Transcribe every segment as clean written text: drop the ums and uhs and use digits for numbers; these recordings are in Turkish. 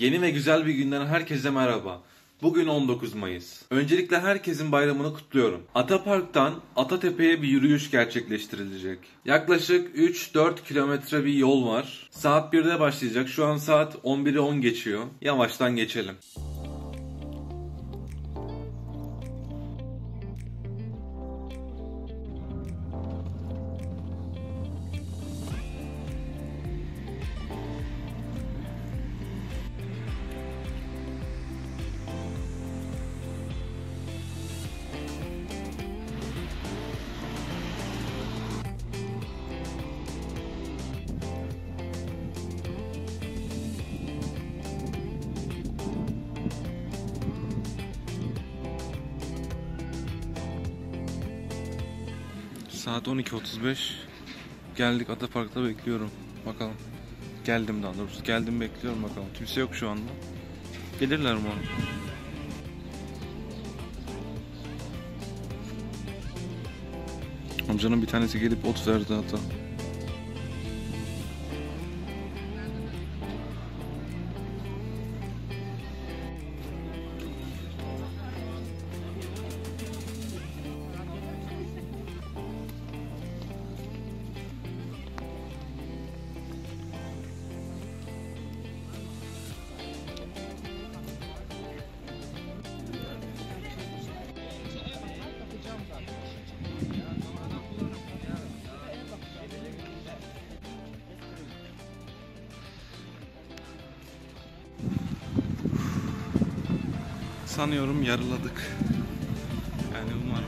Yeni ve güzel bir günden herkese merhaba. Bugün 19 Mayıs. Öncelikle herkesin bayramını kutluyorum. Atapark'tan Atatepe'ye bir yürüyüş gerçekleştirilecek. Yaklaşık 3-4 kilometre bir yol var. Saat 1'de başlayacak. Şu an saat 11'i 10 geçiyor. Yavaştan geçelim. Saat 12.35. Geldik, Atapark'ta bekliyorum. Bakalım. Geldim daha doğrusu. Geldim, bekliyorum bakalım. Kimse yok şu anda. Gelirler mi? Amcanın bir tanesi gelip ot verdi hatta. Sanıyorum yarıladık. Yani umarım.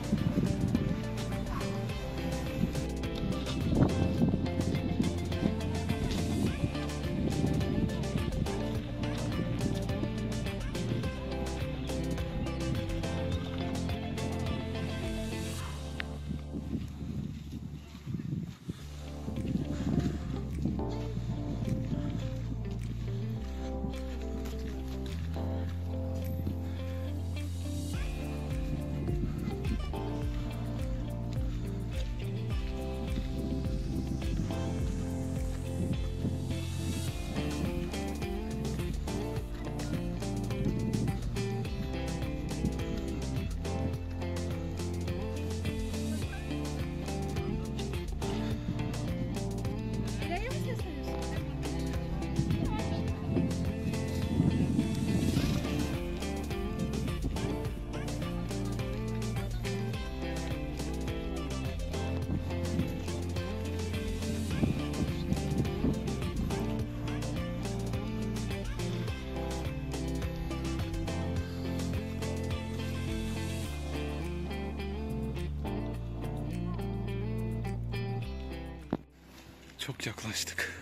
Çok yaklaştık.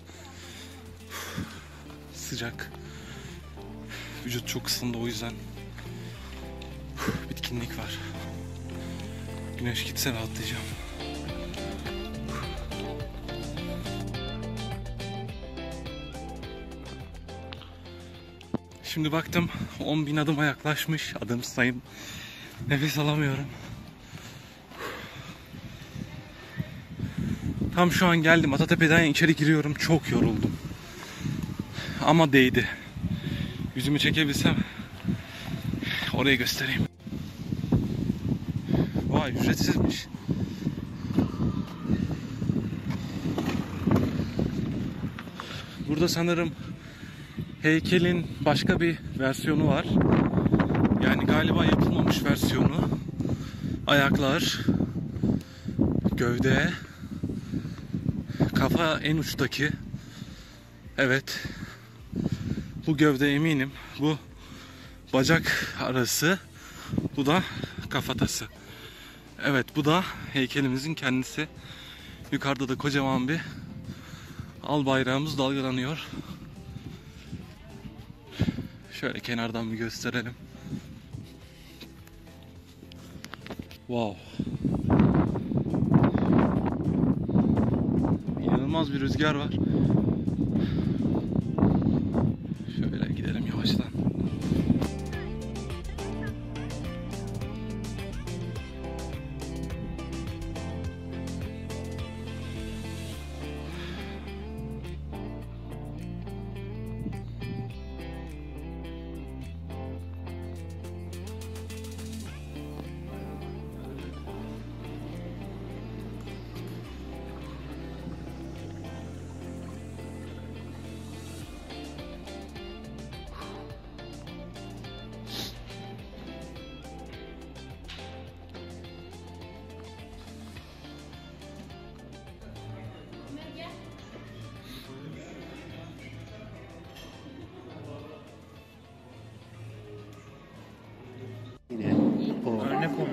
Sıcak. Vücut çok ısındı, o yüzden bitkinlik var. Güneş gitse rahatlayacağım. Şimdi baktım 10.000 adıma yaklaşmış. Adım sayım. Nefes alamıyorum. Tam şu an geldim. Atatepe'den içeri giriyorum. Çok yoruldum. Ama değdi. Yüzümü çekebilsem orayı göstereyim. Vay, ücretsizmiş. Burada sanırım heykelin başka bir versiyonu var. Yani galiba yapılmamış versiyonu. Ayaklar, gövde, kafa en uçtaki. Evet. Bu gövde eminim. Bu bacak arası. Bu da kafatası. Evet, bu da heykelimizin kendisi. Yukarıda da kocaman bir al bayrağımız dalgalanıyor. Şöyle kenardan bir gösterelim. Wow. İnanılmaz bir rüzgar var. Şöyle gidelim yavaştan.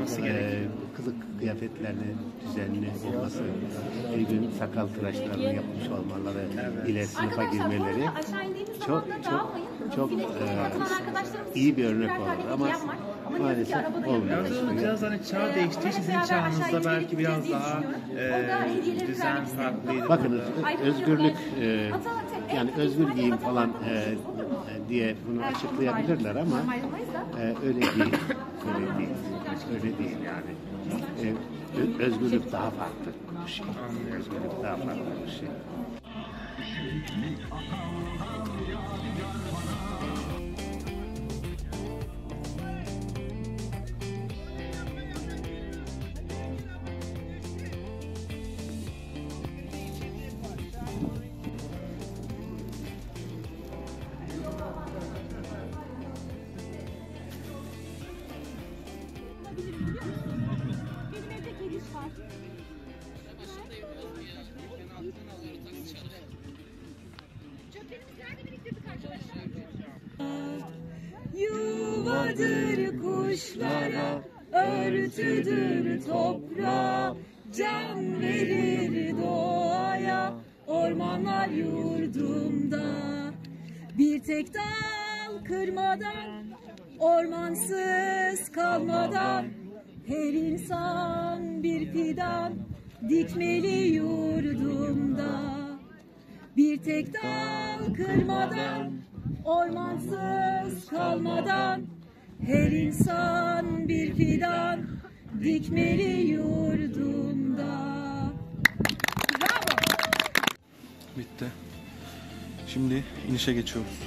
olması gerekiyor. Kılık kıyafetlerinin düzenli olması, bir gün sakal tıraşlarını yapmış olmaları, ile sınıfa girmeleri çok iyi bir örnek olur ama maalesef olmuyor. Biraz hani çağ değiştiği için sizin çağınızda belki biraz daha düzen farklıydı. Bakınız özgürlük yani özgür giyim falan diye bunu açıklayabilirler ama öyle değil. Öyle değil yani. Özgürlük daha farklı bir şey. Özgürlük daha farklı bir şey. Benim evde kediş var. Çöplerimizi nerede biriktirdik arkadaşlar? Yuvadır kuşlara, örtüdür toprağa, can verir doğaya, ormanlar yurdumda. Bir tek dal kırmadan, ormansız kalmadan, her insan bir fidan dikmeli yurdumda. Bir tek dal kırmadan, ormansız kalmadan, her insan bir fidan dikmeli yurdumda. Bravo. Bitti. Şimdi inişe geçiyoruz.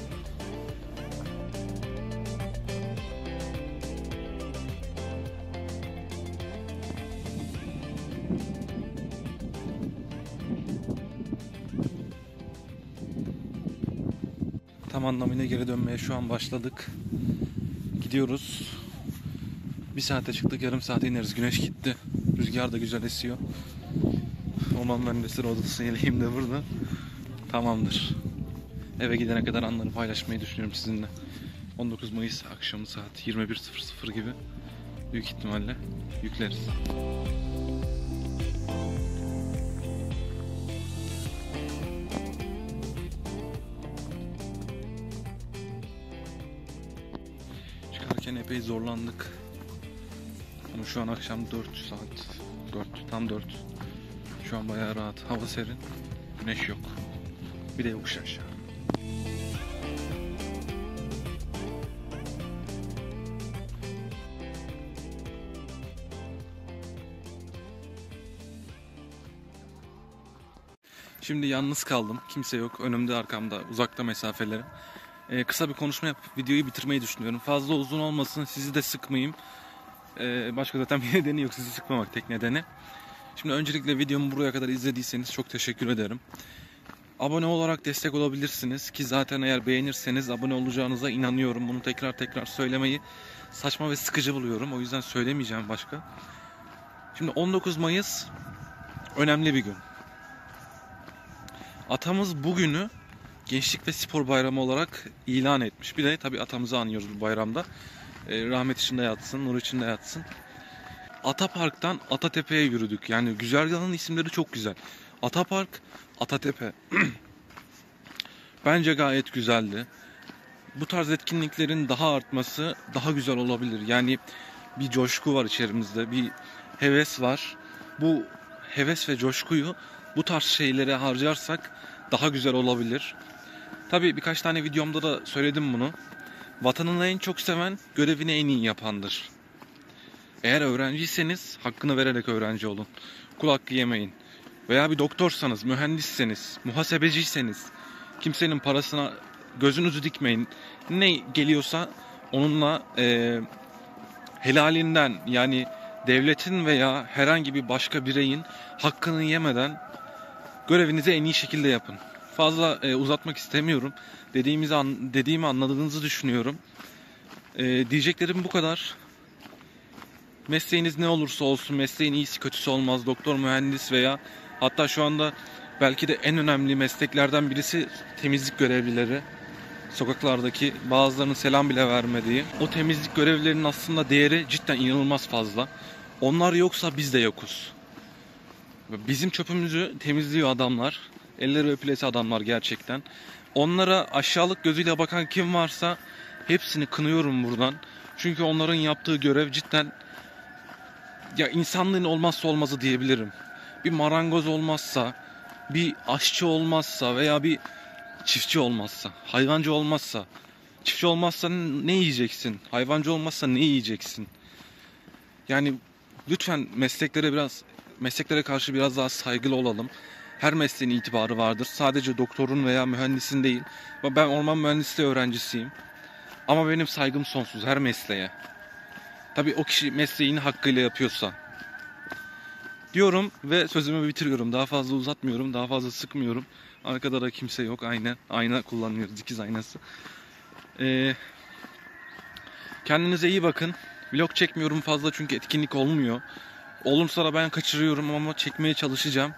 Tam anlamıyla geri dönmeye şu an başladık. Gidiyoruz. Bir saate çıktık, yarım saate ineriz. Güneş gitti. Rüzgar da güzel esiyor. Orman mühendisleri odası yeleğim de burada. Tamamdır. Eve gidene kadar anları paylaşmayı düşünüyorum sizinle. 19 Mayıs akşamı saat 21.00 gibi büyük ihtimalle yükleriz. Çıkarken epey zorlandık. Ama şu an akşam 4 saat. 4, tam 4. Şu an bayağı rahat. Hava serin. Güneş yok. Bir de yokuş aşağı. Şimdi yalnız kaldım. Kimse yok. Önümde, arkamda, uzakta mesafelerim. Kısa bir konuşma yapıp videoyu bitirmeyi düşünüyorum. Fazla uzun olmasın, sizi de sıkmayayım. Başka zaten bir nedeni yok, sizi sıkmamak tek nedeni. Şimdi öncelikle videomu buraya kadar izlediyseniz çok teşekkür ederim. Abone olarak destek olabilirsiniz ki zaten eğer beğenirseniz abone olacağınıza inanıyorum. Bunu tekrar söylemeyi saçma ve sıkıcı buluyorum. O yüzden söylemeyeceğim başka. Şimdi 19 Mayıs önemli bir gün. Atamız bugünü Gençlik ve Spor Bayramı olarak ilan etmiş. Bir de tabii atamızı anıyoruz bu bayramda. Rahmet içinde yatsın, nur içinde yatsın. Atapark'tan Atatepe'ye yürüdük. Yani güzergahın isimleri çok güzel. Atapark, Atatepe. Bence gayet güzeldi. Bu tarz etkinliklerin daha artması daha güzel olabilir. Yani bir coşku var içerimizde, bir heves var. Bu heves ve coşkuyu bu tarz şeylere harcarsak daha güzel olabilir. Tabii birkaç tane videomda da söyledim bunu. Vatanını en çok seven, görevini en iyi yapandır. Eğer öğrenciyseniz hakkını vererek öğrenci olun. Kul hakkı yemeyin. Veya bir doktorsanız, mühendisseniz, muhasebeciyseniz kimsenin parasına gözünüzü dikmeyin. Ne geliyorsa onunla helalinden, yani devletin veya herhangi bir başka bireyin hakkını yemeden görevinizi en iyi şekilde yapın. Fazla uzatmak istemiyorum. Dediğimi anladığınızı düşünüyorum. Diyeceklerim bu kadar. Mesleğiniz ne olursa olsun, mesleğin iyisi kötüsü olmaz. Doktor, mühendis veya hatta şu anda belki de en önemli mesleklerden birisi temizlik görevlileri. Sokaklardaki bazılarının selam bile vermediği. O temizlik görevlilerinin aslında değeri cidden inanılmaz fazla. Onlar yoksa biz de yokuz. Bizim çöpümüzü temizliyor adamlar. Elleri öpülesi adamlar gerçekten. Onlara aşağılık gözüyle bakan kim varsa hepsini kınıyorum buradan. Çünkü onların yaptığı görev cidden ya insanlığın olmazsa olmazı diyebilirim. Bir marangoz olmazsa, bir aşçı olmazsa veya bir çiftçi olmazsa, hayvancı olmazsa, çiftçi olmazsa ne yiyeceksin? Hayvancı olmazsa ne yiyeceksin? Yani lütfen mesleklere karşı biraz daha saygılı olalım. Her mesleğin itibarı vardır. Sadece doktorun veya mühendisin değil. Ben orman mühendisliği öğrencisiyim. Ama benim saygım sonsuz her mesleğe. Tabii o kişi mesleğini hakkıyla yapıyorsa. Diyorum ve sözümü bitiriyorum. Daha fazla uzatmıyorum. Daha fazla sıkmıyorum. Arkada da kimse yok. Ayna kullanıyoruz. Dikiz aynası. Kendinize iyi bakın. Vlog çekmiyorum fazla çünkü etkinlik olmuyor. Olursa da ben kaçırıyorum ama çekmeye çalışacağım.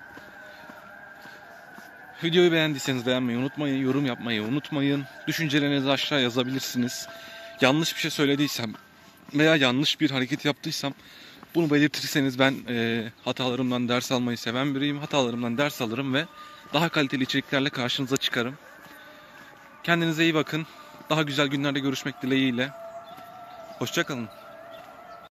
Videoyu beğendiyseniz beğenmeyi unutmayın. Yorum yapmayı unutmayın. Düşüncelerinizi aşağı yazabilirsiniz. Yanlış bir şey söylediysem veya yanlış bir hareket yaptıysam bunu belirtirseniz ben hatalarımdan ders almayı seven biriyim. Hatalarımdan ders alırım ve daha kaliteli içeriklerle karşınıza çıkarım. Kendinize iyi bakın. Daha güzel günlerde görüşmek dileğiyle. Hoşça kalın.